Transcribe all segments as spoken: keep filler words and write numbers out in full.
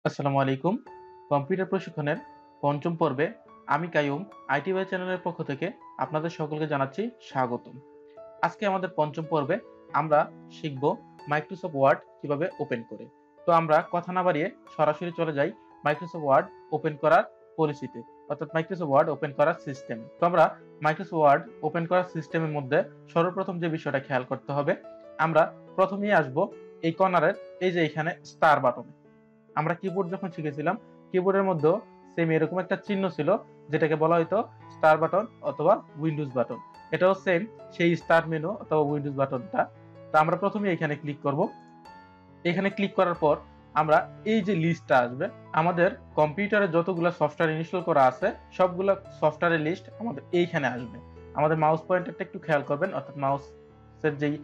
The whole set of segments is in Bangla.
আসসালামু আলাইকুম। কম্পিউটার প্রশিক্ষণের পঞ্চম পর্বে আমি কাইয়ুম আইটি বাই চ্যানেলের পক্ষ থেকে আপনাদের সকলকে জানাচ্ছি স্বাগতম। আজকে আমাদের পঞ্চম পর্বে আমরা শিখব মাইক্রোসফট ওয়ার্ড কিভাবে ওপেন করে। তো আমরা কথা না বাড়িয়ে সরাসরি চলে যাই মাইক্রোসফট ওয়ার্ড ওপেন করার পলিসিতে, অর্থাৎ মাইক্রোসফট ওয়ার্ড ওপেন করার সিস্টেম। তো আমরা মাইক্রোসফট ওয়ার্ড ওপেন করার সিস্টেমের মধ্যে সর্বপ্রথম যে বিষয়টা খেয়াল করতে হবে, আমরা প্রথমেই আসব এই কর্নারের এই যে এখানে স্টার বাটনে। আমরা কিবোর্ড যখন শিখেছিলাম, কিবোর্ডের মধ্যেও সেম এরকম একটা চিহ্ন ছিল যেটাকে বলা হয়তো স্টার বাটন অথবা উইন্ডোজ বাটন। এটাও সেম সেই স্টার মেনু অথবা উইন্ডোজ বাটনটা। তো আমরা প্রথমে এখানে ক্লিক করব। এখানে ক্লিক করার পর আমরা এই যে লিস্টটা আসবে, আমাদের কম্পিউটারে যতগুলো সফটওয়্যার ইনস্টল করা আছে সবগুলো সফটওয়্যারের লিস্ট আমাদের এইখানে আসবে। আমাদের মাউস পয়েন্টারটা একটু খেয়াল করবেন, অর্থাৎ মাউসের যেই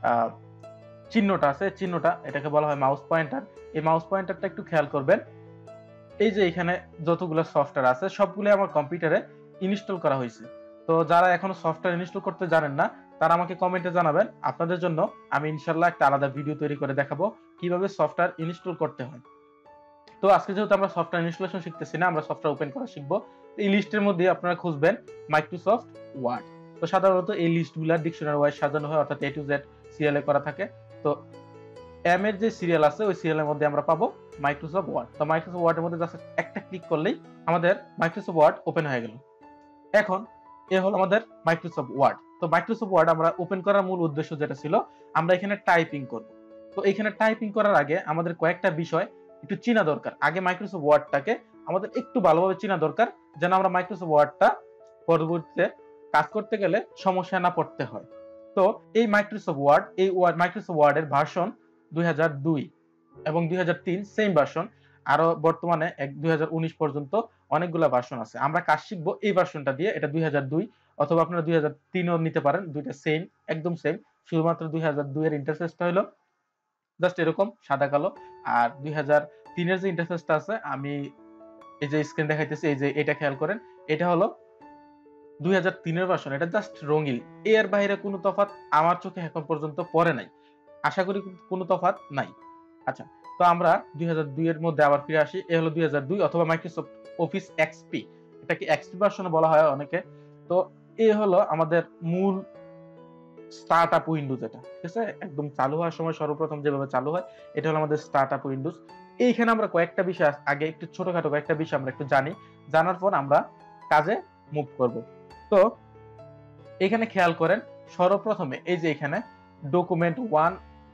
চিহ্নটা আছে, চিহ্নটা এটাকে বলা হয় মাউস পয়েন্টার। এই মাউস পয়েন্টারটা একটু খেয়াল করবেন। এই যে এখানে যতগুলো সফটওয়্যার আছে সবগুলো আমার কম্পিউটারে ইনস্টল করা হয়েছে। তো যারা এখনো সফটওয়্যার ইনস্টল করতে জানেন না, তারা আমাকে কমেন্টে জানাবেন। আপনাদের জন্য আমি ইনশাল্লাহ একটা আলাদা ভিডিও তৈরি করে দেখাবো কিভাবে সফটওয়্যার ইনস্টল করতে হয়। তো আজকে যেহেতু আমরা সফটওয়্যার ইনস্টলেশন শিখতেছি না, আমরা সফটওয়্যার ওপেন করা শিখবো। এই লিস্টের মধ্যে আপনারা খুঁজবেন মাইক্রোসফট ওয়ার্ড। তো সাধারণত এই লিস্টগুলা ডিকশনারি ওয়াইজ সাজানো হয়, অর্থাৎ এ টু জেড সিরিয়ালে করা থাকে। তো এম এর যে সিরিয়াল আছে ওই সিরিয়ালের মধ্যে আমরা পাবো মাইক্রোসফট ওয়ার্ড। তো মাইক্রোসফট ওয়ার্ডের মধ্যে জাস্ট একটা ক্লিক করলেই আমাদের মাইক্রোসফট ওয়ার্ড ওপেন হয়ে গেল। এখন এ হলো আমাদের মাইক্রোসফট ওয়ার্ড। তো মাইক্রোসফট ওয়ার্ড আমরা ওপেন করার মূল উদ্দেশ্য যেটা ছিল, আমরা এখানে টাইপিং করব। তো এখানে টাইপিং করার আগে আমাদের কয়েকটা বিষয় একটু চেনা দরকার। আগে মাইক্রোসফট ওয়ার্ডটাকে আমাদের একটু ভালোভাবে চেনা দরকার, যেন আমরা মাইক্রোসফট ওয়ার্ডটা পরবর্তীতে কাজ করতে গেলে সমস্যা না পড়তে হয়। তো এই মাইক্রোসফট ওয়ার্ড, এই ওয়ার্ড মাইক্রোসফট ওয়ার্ডের ভার্সন দুই হাজার দুই এবং দুই হাজার তিন সেম ভার্সন। আরো বর্তমানে দুই হাজার উনিশ পর্যন্ত অনেকগুলো ভার্সন আছে। আমরা কাজ শিখবো এই ভার্সনটা দিয়ে। এটা দুই হাজার দুই অথবা আপনারা দুই হাজার তিন ও নিতে পারেন, দুইটা সেম, একদম সেম। শুধুমাত্র দুই হাজার দুই এর ইন্টারফেসটা হলো জাস্ট এরকম সাদা কালো, আর দুই হাজার তিন এর যে ইন্টারফেসটা আছে, আমি এই যে স্ক্রিন দেখাইতেছি, এই যে এটা খেয়াল করেন, এটা হলো দুই হাজার তিন এর ভার্সন। এটা জাস্ট রঙিন, এর বাইরে কোনো তফাৎ আমার চোখে এখন পর্যন্ত পড়ে নাই। আশা করি কোনো তফাৎ নাই। আচ্ছা, তো আমরা দুই হাজার দুই এর মধ্যে আবার ফিরে আসি। এ হলো দুই হাজার দুই অথবা মাইক্রোসফট অফিস এক্সপি। এটাকে এক্সপি ভার্সন বলা হয় অনেকে। তো এ হলো আমাদের মূল স্টার্টআপ উইন্ডোজ। এটা ঠিক আছে, একদম চালু হওয়ার সময় সর্বপ্রথম যেভাবে চালু হয়, এটা হলো আমাদের স্টার্টআপ উইন্ডোজ। এইখানে আমরা কয়েকটা বিষয় আগে একটু ছোটখাটো কয়েকটা বিষয় আমরা একটু জানি, জানার পর আমরা কাজে মুভ করব। তো এখানে খেয়াল করেন, সর্বপ্রথমে এই যে এখানে ডকুমেন্ট ওয়ান,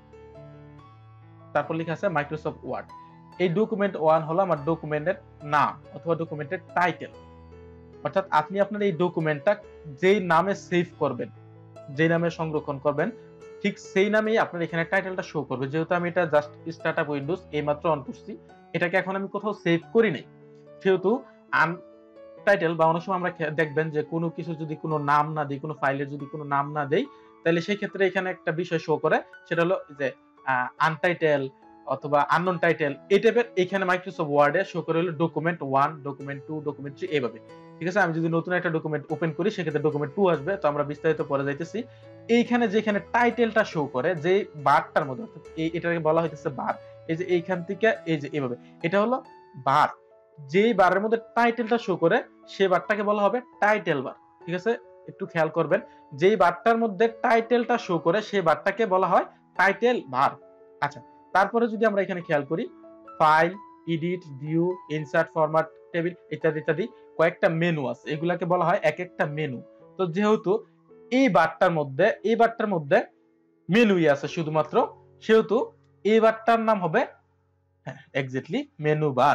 তারপর লেখা আছে মাইক্রোসফট ওয়ার্ড। এই ডকুমেন্ট ওয়ান হলো আমার ডকুমেন্টের নাম অথবা ডকুমেন্টের টাইটেল। অর্থাৎ আপনি আপনার এই ডকুমেন্টটা যেই নামে সেভ করবেন, যেই নামে সংরক্ষণ করবেন, ঠিক সেই নামেই আপনার এখানে টাইটেলটা শো করবে। যেহেতু আমি এটা জাস্ট স্টার্টআপ উইন্ডোজ এইমাত্র অন করছি, এটাকে এখন আমি কোথাও সেভ করি নাই, সেহেতু আন টাইটেল বা অনেক সময় আমরা দেখবেন যে কোনো কিছু যদি কোনো নাম না দিই, কোনো ফাইলের যদি কোনো নাম না দেই, তাহলে সেই ক্ষেত্রে এখানে একটা বিষয় শো করে, সেটা হলো যে আনটাইটেল অথবা আননোন টাইটেল। এই টাইপের এখানে মাইক্রোসফট ওয়ার্ডে শো করে হলো document one, document two, document three, এইভাবে। ঠিক আছে, আমি যদি নতুন একটা ডকুমেন্ট ওপেন করি সেক্ষেত্রে ডকুমেন্ট টু আসবে। তো আমরা বিস্তারিত পরে যাইতেছি। এইখানে যেখানে টাইটেলটা শো করে, যে বারটার মধ্যে, অর্থাৎ এটাকে বলা হইতেছে বার। এই যে এইখান থেকে এই যে এইভাবে, এটা হলো বার। যেই বারের মধ্যে টাইটেলটা শো করে সেই বারটাকে বলা হবে টাইটেল বার। ঠিক আছে, একটু খেয়াল করবেন, যেই বারটার মধ্যে টাইটেলটা শো করে সেই বারটাকে বলা হয় টাইটেল বার। আচ্ছা, তারপরে যদি আমরা এখানে খেয়াল করি, file, edit, view, insert, format, table ইত্যাদি ইত্যাদি কয়েকটা মেনু আছে, এগুলাকে বলা হয় এক একটা মেনু। তো যেহেতু এই বারটার মধ্যে এই বারটার মধ্যে মেনুই আছে শুধুমাত্র, সেহেতু এই বারটার নাম হবে হ্যাঁ এক্স্যাক্টলি মেনু বার।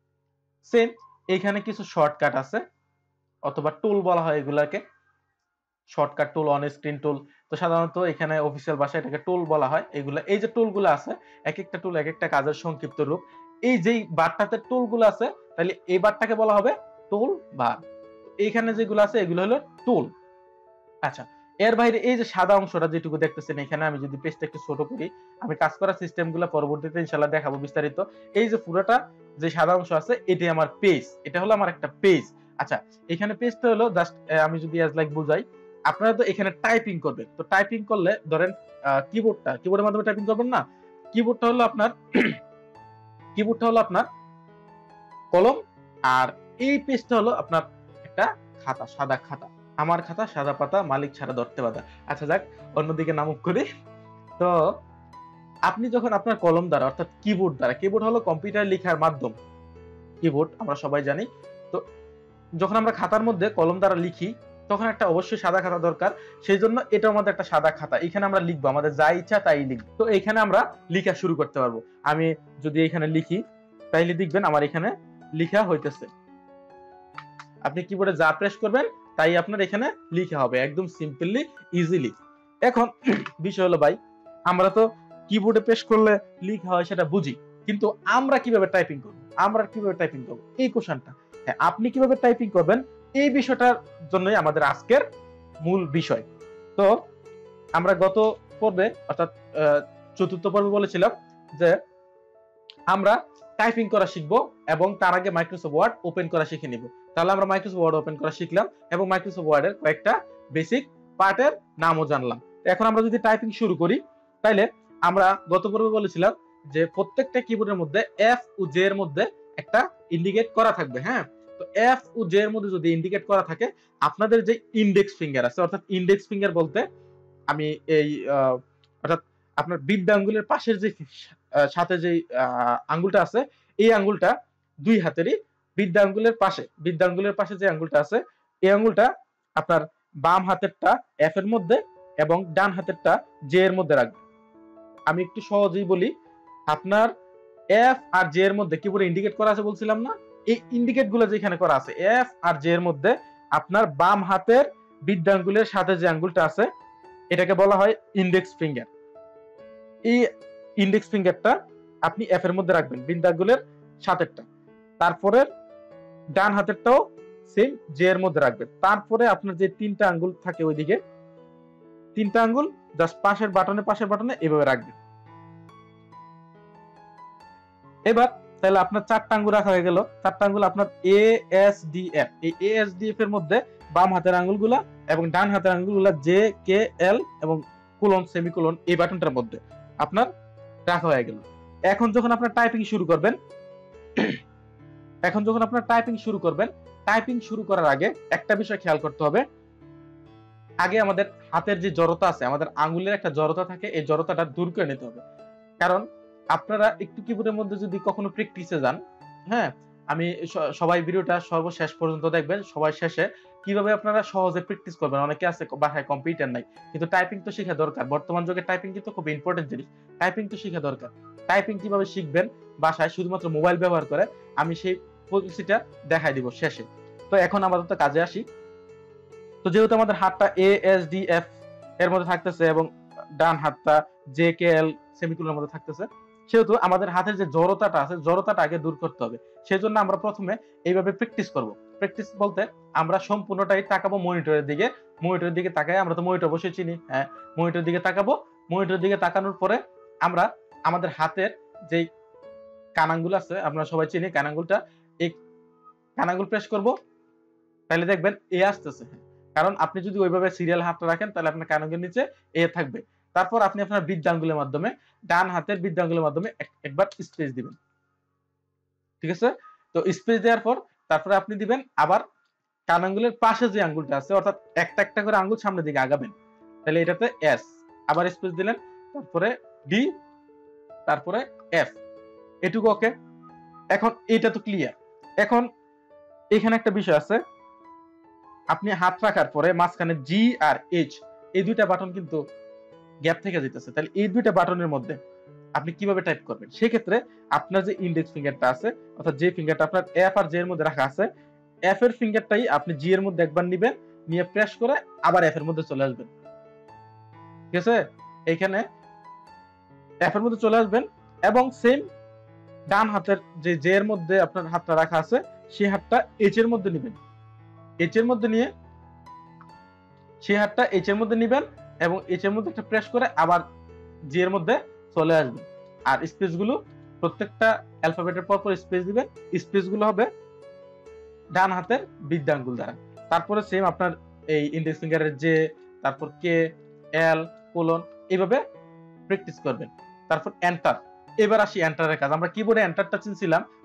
সেম এখানে কিছু শর্টকাট আছে অথবা টুল বলা হয় এগুলাকে, shortcut tool, on screen tool. তো সাধারণত এখানে অফিসিয়াল ভাষায় এটাকে টুল বলা হয়। এগুলা, এই যে টুলগুলো আছে, এক একটা টুল এক একটা কাজের সংক্ষিপ্ত রূপ। এই যেই বারটাতে টুলগুলো আছে, তাহলে এই বারটাকে বলা হবে টুল বার। এইখানে যেগুলো আছে এগুলো হলো টুল। আচ্ছা, এর বাইরে এই যে সাদা অংশটা যেটুকু দেখতেছেন এখানে, আমি যদি পেজটা একটু ছোট করি, আমি কাজ করা সিস্টেমগুলো পরবর্তীতে ইনশাআল্লাহ দেখাবো বিস্তারিত। এই যে পুরোটা যে সাদা অংশ আছে, এটাই আমার পেজ, এটা হলো আমার একটা পেজ। আচ্ছা, এখানে পেজটা হলো জাস্ট, আমি যদি অ্যাজ লাইক বুঝাই, আপনারা তো এখানে টাইপিং করবেন। তো টাইপিং করলে ধরেন কিবোর্ডটা, কিবোর্ডের মাধ্যমে টাইপিং করবেন না, কিবোর্ডটা হলো আপনার কিবোর্ডটা হলো আপনার কলম, আর এই পেজটা হলো আপনার একটা খাতা, সাদা খাতা। আমার খাতা সাদা পাতা, মালিক ছাড়া ধরতে বাধা। আচ্ছা যাক, অন্যদিকে নামক করি। তো আপনি যখন আপনার কলম দ্বারা অর্থাৎ কিবোর্ড দ্বারা, কিবোর্ড হলো কম্পিউটার লেখার মাধ্যম, কিবোর্ড আমরা সবাই জানি। তো যখন আমরা খাতার মধ্যে কলম দ্বারা লিখি তখন একটা অবশ্যই সাদা খাতা দরকার। সেই জন্য এটার মধ্যে একটা সাদা খাতা, এখানে আমরা লিখবো, আমাদের যা ইচ্ছা তাই লিখবো। তো এখানে আমরা লিখা শুরু করতে পারবো। আমি যদি এখানে লিখি তাইলে দেখবেন আমার এখানে লিখা হইতেছে। আপনি কিবোর্ডে যা প্রেস করবেন তাই আপনার এখানে লিখা হবে, একদম সিম্পলি, ইজিলি। এখন বিষয় হলো ভাই, আমরা তো কিবোর্ডে প্রেস করলে লিখা হয় সেটা বুঝি, কিন্তু আমরা কিভাবে টাইপিং করব, আমরা কিভাবে টাইপিং করব এই কোশ্চেনটা। হ্যাঁ, আপনি কিভাবে টাইপিং করবেন এই বিষয়টার জন্যই আমাদের আজকের মূল বিষয়। তো আমরা গত পর্বে অর্থাৎ চতুর্থ পর্বে বলেছিলাম যে আমরা টাইপিং করা শিখবো এবং তার আগে মাইক্রোসফট ওয়ার্ড ওপেন করা শিখে নিব। তাহলে আমরা মাইক্রোসফট ওয়ার্ড ওপেন করা শিখলাম এবং মাইক্রোসফট ওয়ার্ডের কয়েকটা বেসিক পার্টের নামও জানলাম। এখন আমরা যদি টাইপিং শুরু করি তাহলে আমরা গত পর্বে বলেছিলাম যে প্রত্যেকটা কিবোর্ডের মধ্যে এফ ও জে এর মধ্যে একটা ইন্ডিকেট করা থাকবে। হ্যাঁ, তো এফ ও জে এর মধ্যে যদি ইন্ডিকেট করা থাকে, আপনাদের যে ইন্ডেক্স ফিঙ্গার আছে, অর্থাৎ ইন্ডেক্স ফিঙ্গার বলতে আমি এই অর্থাৎ আপনার বৃদ্ধ আঙ্গুলের পাশের যে সাথে যে আঙ্গুলটা আছে, এই আঙ্গুলটা দুই হাতেরই বৃদ্ধ আঙ্গুলের পাশে, বৃদ্ধ আঙ্গুলের পাশে যে আঙ্গুলটা আছে এই আঙ্গুলটা আপনার বাম হাতেরটা এফ এর মধ্যে এবং ডান হাতেরটা জে এর মধ্যে রাখবেন। আমি একটু সহজেই বলি, আপনার এফ আর জে এর মধ্যে কিবোর্ডে ইন্ডিকেট করা আছে বলছিলাম না, এই ইন্ডিকেট গুলো যেখানে করা আছে এফ আর জে এর মধ্যে আপনার বাম হাতের বৃদ্ধ আঙ্গুলের সাথে যে আঙ্গুলটা আছে এটাকে বলা হয় ইন্ডেক্স ফিঙ্গার। এই ইন্ডেক্স ফিঙ্গারটা আপনি এফ এর মধ্যে রাখবেন, বৃদ্ধ আঙ্গুলের সাথেরটা। তারপরে ডান হাতেরটাও সেম জে এর মধ্যে রাখবেন। তারপরে আপনার যে তিনটা আঙ্গুল থাকে ওইদিকে, তিনটা আঙ্গুল জাস্ট পাশের বাটনে পাশের বাটনে এভাবে রাখবেন। এবার তাহলে আপনার চারটা আঙ্গুল রাখা হয়ে গেল। চারটা আঙ্গুল আপনার এ এস ডি এফ, এই এ এস ডি এফ এর মধ্যে বাম হাতের আঙ্গুলগুলা এবং ডান হাতের আঙ্গুলগুলা জে কে এল এবং কোলন সেমিকোলন এই বাটনটার মধ্যে আপনার রাখা হয়ে গেল। এখন যখন আপনার টাইপিং শুরু করবেন এখন যখন আপনার টাইপিং শুরু করবেন টাইপিং শুরু করার আগে একটা বিষয় খেয়াল করতে হবে। আগে আমাদের হাতের যে জড়তা আছে, আমাদের আঙ্গুলের একটা জড়তা থাকে, এই জড়তাটা দূর করে নিতে হবে। কারণ আপনারা একটু কিবোর্ডের মধ্যে যদি কখনো প্র্যাকটিসে যান, হ্যাঁ, আমি সবাই ভিডিওটা সর্বশেষ পর্যন্ত দেখবেন, সবাই শেষে কিভাবে আপনারা সহজে প্র্যাকটিস করবেন। অনেকে আছে বাসায় কম্পিউটার নাই, কিন্তু টাইপিং তো শেখা দরকার। বর্তমান যুগে টাইপিং কিন্তু খুব ইম্পর্টেন্ট জিনিস, টাইপিং তো শেখা দরকার। টাইপিং কিভাবে শিখবেন বাসায় শুধুমাত্র মোবাইল ব্যবহার করে, আমি সেই পদ্ধতিটা দেখাই দিব শেষে। তো এখন আপাতত কাজে আসি। তো যেহেতু আমাদের হাতটা এ এস ডি এফ এর মধ্যে থাকতেছে এবং ডান হাতটা জে কে এল সেমিকোলনের মধ্যে থাকতেছে, সেহেতু আমাদের হাতের যে জড়তাটা আছে জড়তাটা আগে দূর করতে হবে। সেজন্য আমরা প্রথমে এইভাবে প্র্যাকটিস করব। প্র্যাকটিস বলতে আমরা সম্পূর্ণটাই তাকাবো মনিটরের দিকে। মনিটরের দিকে তাকাই, আমরা তো মনিটর অবশ্যই চিনি, হ্যাঁ, মনিটরের দিকে তাকাবো। মনিটরের দিকে তাকানোর পরে আমরা আমাদের হাতের যে কানাঙ্গুল আছে, আমরা সবাই চিনি কানাঙ্গুলটা, এই কানাঙ্গুল প্রেস করব, তাহলে দেখবেন এ আসতেছে। কারণ আপনি যদি ওইভাবে সিরিয়াল হাতটা রাখেন তাহলে আপনার কানাঙ্গুলের নিচে এ থাকবে। তারপর আপনি আপনার বৃদ্ধাঙ্গুলের মাধ্যমে, ডান হাতের বৃদ্ধাঙ্গুলের মাধ্যমে একবার স্পেস দিবেন, ঠিক আছে? তো স্পেস দেওয়ার পর তারপরে আপনি দিবেন আবার কানাঙ্গুলের পাশে যে আঙ্গুলটা আছে, অর্থাৎ একটা একটা করে আঙ্গুল সামনের দিকে আগাবেন। তাহলে এটাতে এস, আবার স্পেস দিলেন, তারপরে ডি, তারপরে এফ, এটুকু ওকে। এখন এটা তো ক্লিয়ার। এখন এখানে একটা বিষয় আছে, আপনি হাত রাখার পরে মাঝখানে জি আর এইচ এই দুইটা বাটন কিন্তু গ্যাপ থেকে যেতেছে। তাহলে এই দুইটা বাটনের মধ্যে আপনি কিভাবে টাইপ করবেন? সেক্ষেত্রে আপনার যে ইন্ডেক্স ফিঙ্গারটা আছে, অর্থাৎ যে ফিঙ্গারটা আপনার এফ আর জে এর মধ্যে রাখা আছে, এফ এর ফিঙ্গারটাই আপনি জি এর মধ্যে একবার নিবেন, নিয়ে প্রেস করে আবার এফ এর মধ্যে চলে আসবেন, ঠিক আছে? এইখানে এফ এর মধ্যে চলে আসবেন এবং সেম ডান হাতের যে জে এর মধ্যে আপনার হাতটা রাখা আছে সেই হাতটা এইচ এর মধ্যে নিবেন, এইচ এর মধ্যে নিয়ে সেই হাতটা এইচ এর মধ্যে নিবেন এবং এইচ এর মধ্যে একটা প্রেস করে আবার জি এর মধ্যে চলে আসবেন। আর স্পেস গুলো প্রত্যেকটা অ্যালফাবেটের পর পর স্পেস দিবেন, স্পেস গুলো হবে ডান হাতের বৃদ্ধাঙ্গুল দ্বারা। তারপরে সেম আপনার এই ইন্ডেক্স ফিঙ্গারের জে, তারপর কে, এল, কোলন, এইভাবে প্র্যাকটিস করবেন। তারপর এন্টার। এবার আসি এন্টারের কাজ। আমরা কিবোর্ডে এন্টারটা চিনছিলাম,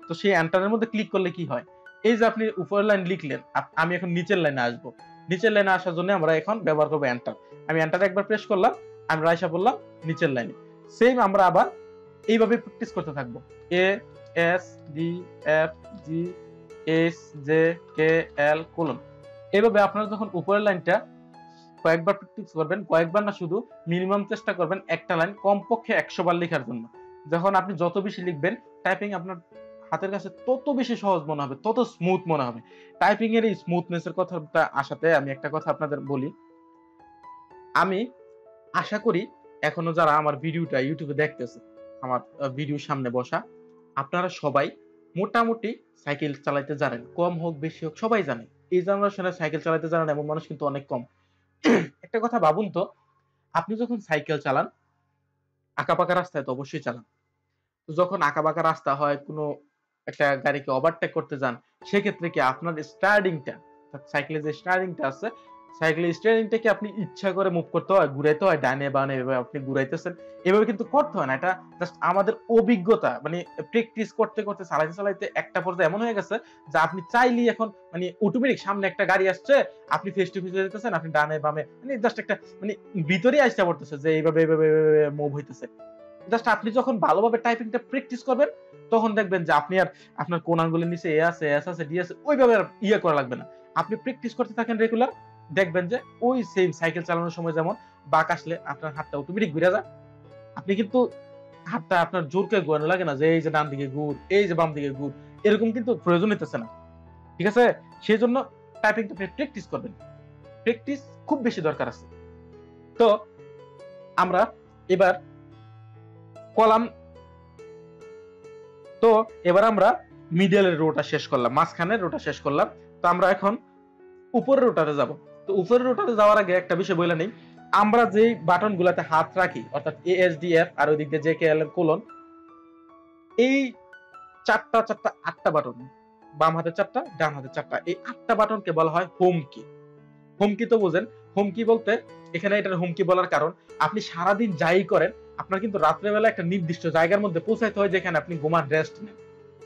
তো সেই এন্টারের মধ্যে ক্লিক করলে কি হয়, এই যে আপনি উপরের লাইন লিখলেন, আমি এখন নিচের লাইনে আসবো, নিচের লাইনে আসার জন্য আমরা এখন ব্যবহার করবো এন্টার। আমি এন্টার একবার প্রেস করলাম, আমরা আইসা পড়লাম নিচের লাইনে। সেম আমরা আবার এইভাবে প্র্যাকটিস করতে থাকবো, A S D F G H J K L colon. এইভাবে আপনারা যখন উপরের লাইনটা কয়েকবার প্র্যাকটিস করবেন, কয়েকবার না শুধু মিনিমাম চেষ্টা করবেন একটা লাইন কমপক্ষে একশো বার লেখার জন্য। যখন আপনি যত বেশি লিখবেন, টাইপিং আপনার হাতের কাছে তত বেশি সহজ মনে হবে, তত স্মুথ মনে হবে। টাইপিং এর এই স্মুথনেসের কথাটা আসাতে আমি একটা কথা আপনাদের বলি, আমি আশা করি এখনো যারা আমার ভিডিওটা ইউটিউবে দেখতেছে, আমার ভিডিওর সামনে বসা, আপনারা সবাই মোটামুটি সাইকেল চালাতে জানেন, কম হোক বেশি হোক সবাই জানে। এই জেনারেশনে সাইকেল চালাতে জানেন এমন মানুষ কিন্তু অনেক কম। একটা কথা ভাবুন তো, আপনি যখন সাইকেল চালান, আঁকাবাঁকা রাস্তায় তো অবশ্যই চালান, তো যখন আঁকাবাঁকা রাস্তা হয়, কোনো একটা গাড়িকে ওভারটেক করতে যান, সেক্ষেত্রে কি আপনার স্টার্টিংটা, সাইকেলের যে স্টার্টিংটা আছে, সাইকেলের স্টার্টিংটাকে আপনি ইচ্ছা করে মুভ করতে হয়, ঘুরাইতে হয় ডানে বামে, এভাবে আপনি ঘুরাইতেছেন, এভাবে কিন্তু করতে হয় না। এটা জাস্ট আমাদের অভিজ্ঞতা, মানে প্র্যাকটিস করতে করতে চালাইতে চালাইতে একটা পর্যায়ে এমন হয়ে গেছে যে আপনি চাইলেই এখন মানে অটোমেটিক সামনে একটা গাড়ি আসছে, আপনি ফেস টু ফেস যেতেছেন, আপনি ডানে বামে মানে জাস্ট একটা মানে ভিতরেই আসতে পড়তেছে যে এইভাবে এইভাবে মুভ হইতেছে। জাস্ট আপনি যখন ভালোভাবে টাইপিংটা প্র্যাকটিস করবেন, তখন দেখবেন যে আপনি আর আপনার কোন আঙ্গুলের নিচে এ আছে, এস আছে, ডি আছে, ওইভাবে আর ইয়ে করা লাগবে না। আপনি প্র্যাকটিস করতে থাকেন রেগুলার, দেখবেন যে ওই সেম সাইকেল চালানোর সময় যেমন বাঁক আসলে আপনার হাতটা অটোমেটিক ঘুরে যায়, আপনি কিন্তু হাতটা আপনার জোর করে ঘোরানো লাগে না যে এই যে ডান দিকে ঘুর, এই যে বাম দিকে ঘুর, এরকম কিন্তু প্রয়োজন হইতেছে না। ঠিক আছে? সেই জন্য টাইপিংটা আপনি প্র্যাকটিস করবেন। প্র্যাকটিস খুব বেশি দরকার আছে। তো আমরা এবার কলাম, তো এবার আমরা মিডলের রোটা শেষ করলাম, মাঝখানের রোটা শেষ করলাম। তো আমরা এখন উপরের রোটাতে যাব। তো উপরের রোটাতে যাওয়ার আগে একটা বিষয় বলে নেই, আমরা যে বাটন গুলাতে হাত রাখি, অর্থাৎ এ এস ডি এফ আর ওইদিক দিয়ে জে কে এল এর কোলন, এই চারটা চারটা আটটা বাটন, বাম হাতে চারটা, ডান হাতে চারটা, এই আটটা বাটনকে বলা হয় হোম কি। হোম কি তো বোঝেন, হোম কি বলতে এখানে এটার হোম কি বলার কারণ, আপনি সারাদিন যাই করেন, আপনার কিন্তু রাত্রেবেলা একটা নির্দিষ্ট জায়গার মধ্যে পৌঁছাইতে হয় যেখানে আপনি ঘুমান, রেস্ট নেন।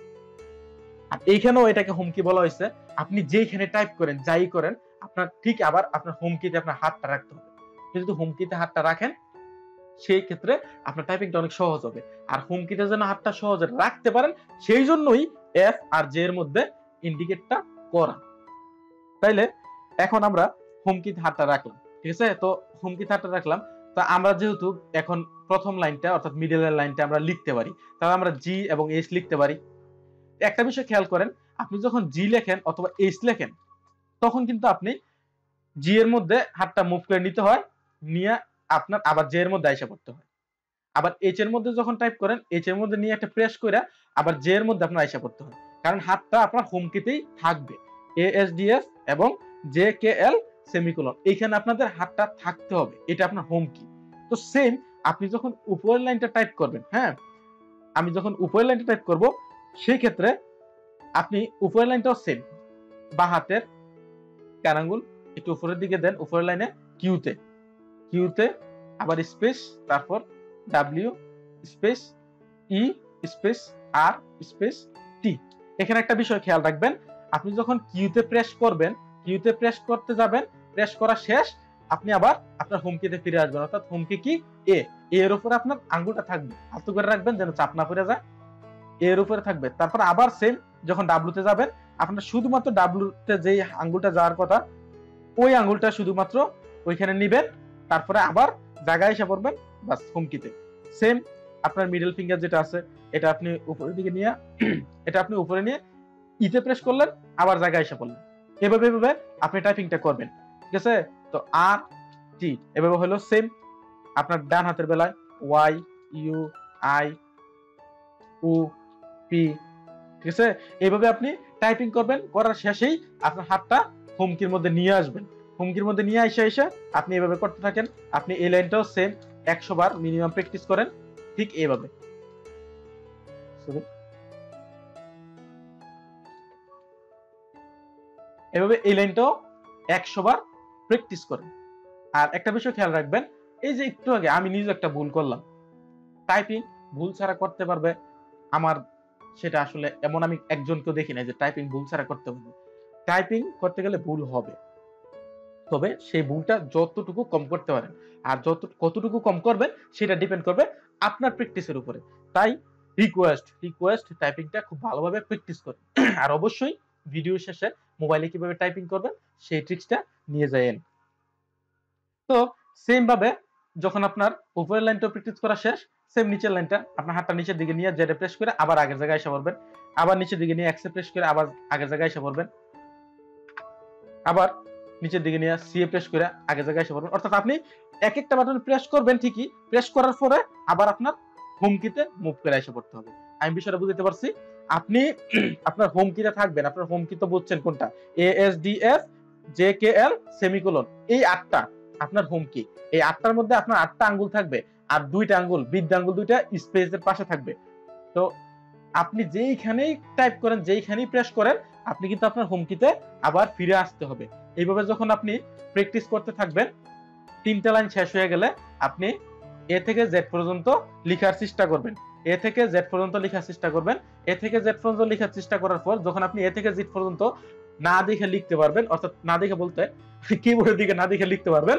আর এইখানেও এটাকে হোম কি বলা হয়েছে, আপনি যেখানে টাইপ করেন, যাই করেন, আপনার ঠিক আবার আপনার হোম কিতে আপনার হাতটা রাখতে হবে। যদি হোম কিতে হাতটা রাখেন, সেই ক্ষেত্রে আপনার টাইপিংটা অনেক সহজ হবে। আর হোম কিতে যেন হাতটা সহজে রাখতে পারেন, সেই জন্যই এফ আর জে এর মধ্যে ইন্ডিকেটটা করা। তাইলে এখন আমরা হোম কিতে হাতটা রাখলাম, ঠিক আছে? তো হোম কিতে হাতটা রাখলাম, তো আমরা যেহেতু এখন প্রথম লাইনটা অর্থাৎ মিডলের লাইনটা আমরা লিখতে পারি, তাহলে আমরা জি এবং এইচ লিখতে পারি। একটা বিষয় খেয়াল করেন, আপনি যখন জি লেখেন অথবা এইচ লেখেন, তখন কিন্তু আপনি জি এর মধ্যে হাতটা মুভ করে নিতে হয়, নিয়ে আপনার আবার জে এর মধ্যে আইসা পড়তে হয়। আবার এইচ এর মধ্যে যখন টাইপ করেন, এইচ এর মধ্যে নিয়ে একটা প্রেস করে আবার জে এর মধ্যে আপনার আইসা পড়তে হয়, কারণ হাতটা আপনার হোম কিতেই থাকবে। এ এস ডি এফ এবং জে কে এল সেমিকোলন, এইখানে আপনাদের হাতটা থাকতে হবে, এটা আপনার হোম কি। তো সেম আপনি যখন উপরের লাইনটা টাইপ করবেন, হ্যাঁ, আমি যখন উপরের লাইনটা টাইপ করব, সেই ক্ষেত্রে আপনি উপরের লাইনটাও সেম, বা হাতের ডান আঙ্গুল একটু উপরের দিকে দেন, উপরের লাইনে কিউতে, কিউতে আবার স্পেস, তারপর W space E space R space T. এখানে একটা বিষয় খেয়াল রাখবেন, আপনি যখন কিউতে প্রেস করবেন, কিউতে প্রেস করতে যাবেন, প্রেস করা শেষ, আপনি আবার আপনার হোম কিতে ফিরে আসবেন, অর্থাৎ হোম কি কি এ, এর উপরে আপনার আঙ্গুলটা থাকবে, আলতো করে রাখবেন যেন চাপ না পড়ে যায়, এর উপরে থাকবে। তারপর আবার সেম যখন ডাব্লুতে যাবেন, আপনার শুধুমাত্র ডাব্লুতে যেই আঙ্গুলটা যাওয়ার কথা, ওই আঙ্গুলটা শুধুমাত্র ওইখানে নিবেন, তারপরে আবার জায়গায় এসে পড়বেন, বাস হোম কিতে। সেম আপনার মিডল ফিঙ্গার যেটা আছে, এটা আপনি উপরের দিকে নিয়ে, এটা আপনি উপরে নিয়ে ইতে প্রেস করলেন, আবার জায়গায় এসে পড়লেন, এভাবে এভাবে আপনি টাইপিংটা করবেন, ঠিক আছে? তো আর টি এভাবে হলো সেম আপনার ডান হাতের বেলায়, Y U I O P, ঠিক আছে? এইভাবে আপনি টাইপিং করবেন, করার শেষেই আপনার হাতটা হোম কির মধ্যে নিয়ে আসবেন, হোম কির মধ্যে নিয়ে এসে এসে আপনি এভাবে করতে থাকেন। আপনি এই লাইনটাও সেম একশো বার মিনিমাম প্র্যাকটিস করেন, ঠিক এইভাবে। এভাবে এই লাইনটাও একশো বার প্র্যাকটিস করেন। আর একটা বিষয় খেয়াল রাখবেন, এই যে একটু আগে আমি নিজে একটা ভুল করলাম, টাইপিং ভুল ছাড়া করতে পারবে আমার সেটা আসলে এমন আমি একজনকেও দেখি নাই যে টাইপিং ভুল ছাড়া করতে হবে। টাইপিং করতে গেলে ভুল হবে। তবে সেই ভুলটা যতটুকু কম করতে পারেন। আর যত কতটুকু কম করবেন সেটা ডিপেন্ড করবে আপনার প্র্যাকটিসের উপরে। তাই রিকোয়েস্ট, রিকোয়েস্ট টাইপিংটা খুব ভালোভাবে প্র্যাকটিস করেন। আর অবশ্যই ভিডিও শেষে মোবাইলে কিভাবে টাইপিং করবেন সেই ট্রিক্সটা নিয়ে যায়েন। তো সেম ভাবে যখন আপনার উপরের লাইনটা প্র্যাকটিস করা শেষ, সেম নিচের লাইনটা আপনার হাতটা নিচের দিকে নিয়ে জেডে প্রেস করে আবার আগের জায়গায় এসে পড়বেন। আবার নিচের দিকে নিয়ে এক্সে প্রেস করে আবার আগের জায়গায় এসে পড়বেন। আবার নিচের দিকে নিয়ে সি এ প্রেস করে আগের জায়গায় এসে পড়বেন। অর্থাৎ আপনি এক একটা বাটন প্রেস করবেন ঠিকই, প্রেস করার পরে আবার আপনার হোম কিতে মুভ করে এসে পড়তে হবে। আমি বিষয়টা বুঝতে পারছি। আপনি আপনার হোম কিতে থাকবেন, আপনার হোম কি তো বুঝছেন কোনটা, A S D F J K L semicolon, এই আটটা আপনার হোম কি। এই আটটার মধ্যে আপনার আটটা আঙ্গুল থাকবে আর দুইটা আঙ্গুল, বৃদ্ধ আঙ্গুল দুইটা স্পেসের পাশে থাকবে। তো আপনি যেইখানেই টাইপ করেন, যেইখানেই প্রেস করেন, আপনি কিন্তু আপনার হোম কিতে আবার ফিরে আসতে হবে। এইভাবে যখন আপনি প্র্যাকটিস করতে থাকবেন, তিনটা লাইন শেষ হয়ে গেলে আপনি এ থেকে জেড পর্যন্ত লেখার চেষ্টা করবেন। এ থেকে জেড পর্যন্ত লেখার চেষ্টা করবেন। এ থেকে জেড পর্যন্ত লেখার চেষ্টা করার পর যখন আপনি এ থেকে জেড পর্যন্ত না দেখে লিখতে পারবেন, অর্থাৎ না দেখে বলতে কিবোর্ডের দিকে না দেখে লিখতে পারবেন,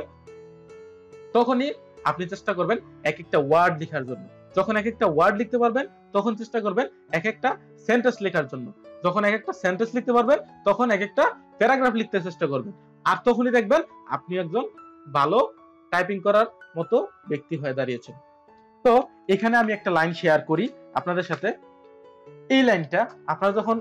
তখনই আপনি চেষ্টা করবেন এক একটা ওয়ার্ড লেখার জন্য। যখন এক একটা ওয়ার্ড লিখতে পারবেন তখন চেষ্টা করবেন এক একটা সেন্টেন্স লেখার জন্য। যখন এক একটা সেন্টেন্স লিখতে পারবেন তখন এক একটা প্যারাগ্রাফ লিখতে চেষ্টা করবেন। আর তখনই দেখবেন আপনি একজন ভালো টাইপিং করার মতো ব্যক্তি হয়ে দাঁড়িয়েছেন। তো এখানে আমি একটা লাইন শেয়ার করি আপনাদের সাথে। এই লাইনটা আপনারা যখন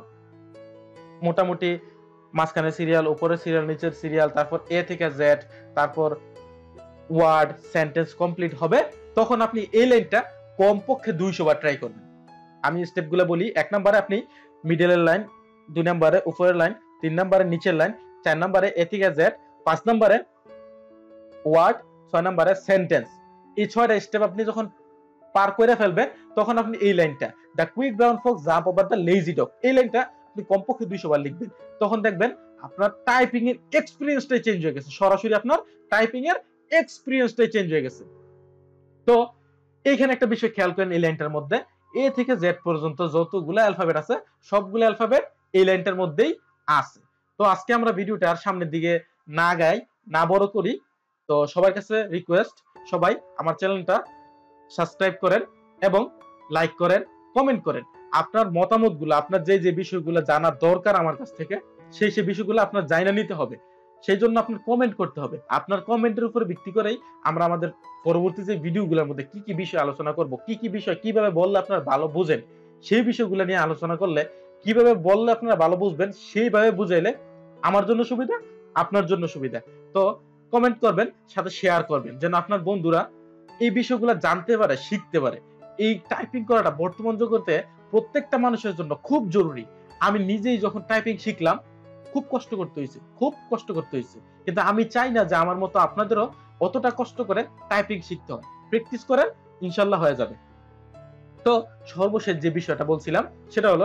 মোটামুটি মাঝখানে সিরিয়াল, উপরে সিরিয়াল, নিচের সিরিয়াল, তারপর এ থেকে জেড, তারপর ওয়ার্ড সেন্টেন্স কমপ্লিট হবে, তখন আপনি এই লাইনটা কমপক্ষে দুইশো বার ট্রাই করবেন। আমি স্টেপগুলো বলি। এক নম্বরে আপনি মিডলের লাইন, দুই নম্বরে উপরের লাইন, তিন নম্বরে নিচের লাইন, চার নম্বরে এ থেকে জেড, পাঁচ নম্বরে ওয়ার্ড, ছয় নম্বরে সেন্টেন্স। এই ছয়টা স্টেপ আপনি যখন পার করে ফেলবেন তখন আপনি এই লাইনটা, the quick brown fox jump over the lazy dog, এই লাইনটা আপনি কমপক্ষে দুইশো বার লিখবেন। তখন দেখবেন আপনার টাইপিং এর এক্সপিরিয়েন্সটাই চেঞ্জ হয়ে গেছে। সরাসরি আপনার টাইপিং এর এক্সপিরিয়েন্সটাই চেঞ্জ হয়ে গেছে। তো এইখানে একটা বিষয় খেয়াল করেন, এই লাইনটার মধ্যে এ থেকে জেড পর্যন্ত যতগুলো অ্যালফাবেট আছে সবগুলো অ্যালফাবেট এই লাইনটার মধ্যেই আছে। তো আজকে আমরা ভিডিওটা আর সামনের দিকে না গাই, না বড় করি। তো সবার কাছে রিকোয়েস্ট, সবাই আমার চ্যানেলটা সাবস্ক্রাইব করেন এবং লাইক করেন, কমেন্ট করেন। আপনার মতামতগুলো, আপনার যে যে বিষয়গুলো জানার দরকার আমার কাছ থেকে, সেই সেই বিষয়গুলো আপনার জানা নিতে হবে। সেই জন্য আপনার কমেন্ট করতে হবে। আপনার কমেন্টের উপর ভিত্তি করেই আমরা আমাদের পরবর্তী যে ভিডিওগুলোর মধ্যে কি কি বিষয় আলোচনা করব, কি কি বিষয় কিভাবে বললে আপনারা ভালো বুঝেন, সেই বিষয়গুলো নিয়ে আলোচনা করলে, কিভাবে বললে আপনারা ভালো বুঝবেন সেইভাবে বুঝাইলে আমার জন্য সুবিধা, আপনার জন্য সুবিধা। তো কমেন্ট করবেন, সাথে শেয়ার করবেন, যেন আপনার বন্ধুরা এই বিষয়গুলো জানতে পারে, শিখতে পারে। এই টাইপিং করাটা বর্তমান জগতে প্রত্যেকটা মানুষের জন্য খুব জরুরি। আমি নিজেই যখন টাইপিং শিখলাম খুব কষ্ট করতে হয়েছে, খুব কষ্ট করতে হয়েছে। কিন্তু আমি চাই না যে আমার মতো আপনাদেরও অতটা কষ্ট করে টাইপিং শিখতে হয়। প্র্যাকটিস করেন, ইনশাল্লাহ হয়ে যাবে। তো সর্বশেষ যে বিষয়টা বলছিলাম সেটা হলো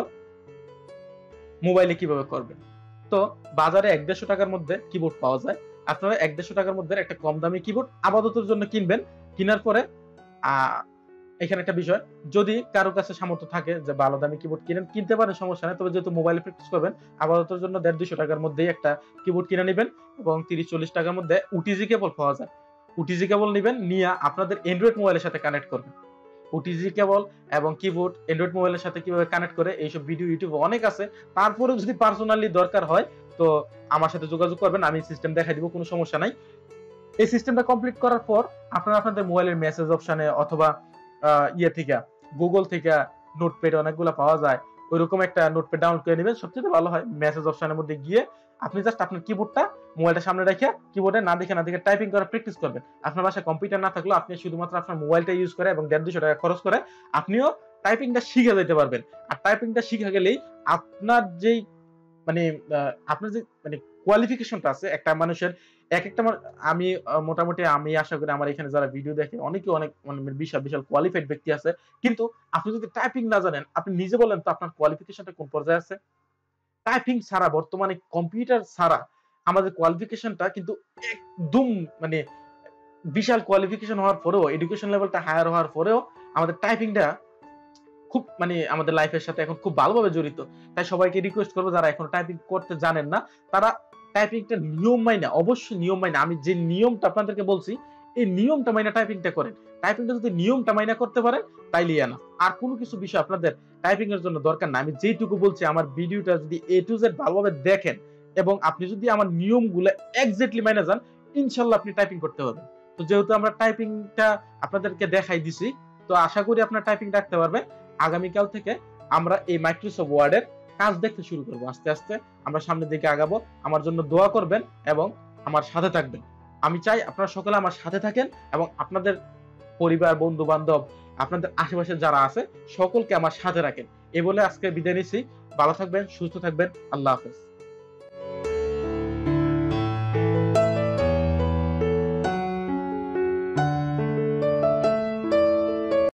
মোবাইলে কিভাবে করবেন। তো বাজারে এক দেড়শো টাকার মধ্যে কিবোর্ড পাওয়া যায়। আপনারা এক দেড়শো টাকার মধ্যে একটা কম দামি কিবোর্ড আপাততের জন্য কিনবেন। কেনার পরে আহ এখানে একটা বিষয়, যদি কারো কাছে সামর্থ্য থাকে যে ভালো দামি কিবোর্ড কিনেন, কিনতে পারেন, সমস্যা নেই। তবে যেহেতু মোবাইলে প্র্যাকটিস করবেন, আপাততের জন্য দেড় দুইশো টাকার মধ্যেই একটা কিবোর্ড কিনে নেবেন এবং তিরিশ চল্লিশ টাকার মধ্যে ওটিজি কেবল পাওয়া যায়। ওটিজি কেবল নেবেন, নিয়ে আপনাদের অ্যান্ড্রয়েড মোবাইলের সাথে কানেক্ট করবেন। ওটিজি কেবল এবং কিবোর্ড অ্যান্ড্রয়েড মোবাইলের সাথে কিভাবে কানেক্ট করে এইসব ভিডিও ইউটিউবে অনেক আছে। তারপরেও যদি পার্সোনালি দরকার হয় তো আমার সাথে যোগাযোগ করবেন, আমি সিস্টেম দেখাই দিব, কোনো সমস্যা নাই। এই সিস্টেমটা কমপ্লিট করার পর আপনারা আপনাদের মোবাইলের মেসেজ অপশনে অথবা ইয়ে থেকে, গুগল থেকে নোটপ্যাড অনেকগুলো পাওয়া যায়, ওইরকম একটা নোটপ্যাড ডাউনলোড করে নেবেন, সবচেয়ে ভালো হয়। মেসেজ অপশনের মধ্যে গিয়ে আপনি জাস্ট আপনার কিবোর্ডটা মোবাইলটা সামনে রেখে কিবোর্ডে না দেখে না দেখে টাইপিং করার প্র্যাকটিস করবেন। আপনার বাসায় কম্পিউটার না থাকলেও আপনি শুধুমাত্র আপনার মোবাইলটা ইউজ করে এবং দেড় দুশো টাকা খরচ করে আপনিও টাইপিংটা শিখে যেতে পারবেন। আর টাইপিংটা শিখে গেলেই আপনার যেই মানে আপনার যে মানে কোয়ালিফিকেশনটা আছে একটা মানুষের, এক একটা আমি মোটামুটি আমি আশা করি আমার এখানে যারা ভিডিও দেখে অনেকে অনেক মানে বিশাল বিশাল কোয়ালিফাইড ব্যক্তি আছে, কিন্তু আপনি যদি টাইপিং না জানেন, আপনি নিজে বলেন তো আপনার কোয়ালিফিকেশনটা কোন পর্যায়ে আছে। টাইপিং ছাড়া, বর্তমানে কম্পিউটার ছাড়া আমাদের কোয়ালিফিকেশনটা কিন্তু একদম মানে বিশাল কোয়ালিফিকেশন হওয়ার পরেও, এডুকেশন লেভেলটা হায়ার হওয়ার পরেও আমাদের টাইপিংটা খুব মানে আমাদের লাইফের সাথে এখন খুব ভালোভাবে জড়িত। তাই সবাইকে রিকোয়েস্ট করব যারা এখনো টাইপিং করতে জানেন না, তারা টাইপিংটা নিয়ম মাইনা, অবশ্যই নিয়ম মাইনা, আমি যে নিয়মটা আপনাদেরকে বলছি, এই নিয়মটা মাইনা টাইপিংটা করেন। টাইপিংটা যদি নিয়মটা মাইনা করতে পারেন তাইলেই এনাফ। আর কোনো কিছু বিষয় আপনাদের টাইপিং এর জন্য দরকার না। আমি যেইটুকু বলছি আমার ভিডিওটা যদি এ টু জেড ভালোভাবে দেখেন এবং আপনি যদি আমার নিয়মগুলো এক্সাক্টলি মাইনা যান, ইনশাআল্লাহ আপনি টাইপিং করতে পারবেন। তো যেহেতু আমরা টাইপিংটা আপনাদেরকে দেখাই দিছি, তো আশা করি আপনারা টাইপিং রাখতে পারবেন। আগামীকাল থেকে আমরা এই মাইক্রোসফট ওয়ার্ডের কাজ দেখতে শুরু করব। আস্তে আস্তে আমরা সামনের দিকে আগাবো। আমার জন্য দোয়া করবেন এবং আমার সাথে থাকবেন। আমি চাই আপনারা সকলে আমার সাথে থাকেন এবং আপনাদের পরিবার, বন্ধু বান্ধব, আপনাদের আশেপাশে যারা আছে সকলকে আমার সাথে রাখেন। এই বলে আজকে বিদায় নিচ্ছি। ভালো থাকবেন, সুস্থ থাকবেন। আল্লাহ হাফেজ।